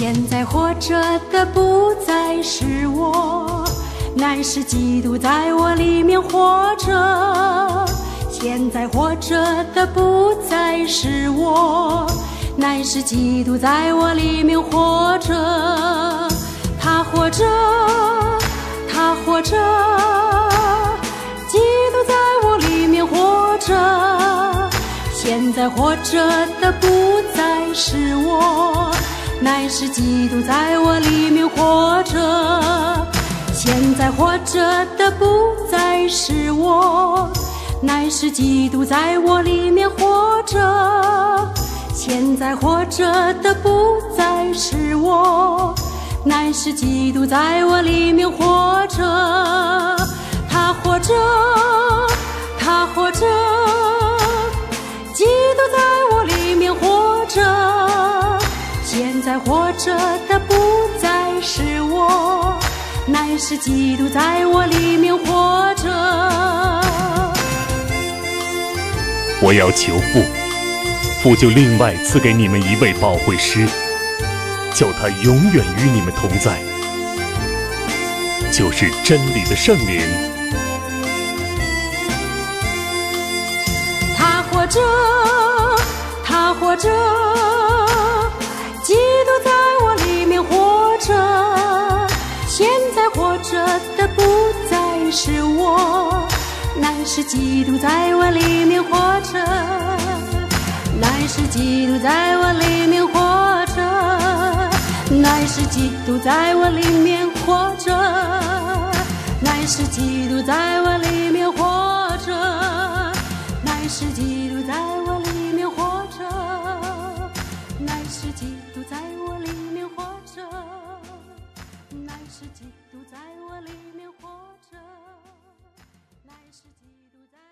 现在活着的不再是我，乃是基督在我里面活着。现在活着的不再是我，乃是基督在我里面活着。他活着，他活着，基督在我里面活着。现在活着的不再是我，乃是基督在我里面活着。现在活着的不再是我，乃是基督在我里面活着。现在活着的不再是我，乃是基督在我里面活着。他活着，他活着，基督在我里面活着。现在活着的不再是我，乃是基督在我里面活着。 我要求父，父就另外赐给你们一位保惠师，叫他永远与你们同在，就是真理的圣灵。 他活着，他活着，基督在我里面活着。现在活着的不再是我，乃是基督在我里面活着。乃是基督在我里面活着，乃是基督在我里面活着，乃是基督在我里面活着，乃是基督在我里面活着，乃是基督在我里面活着，乃是基督在我里面活着，乃是基督。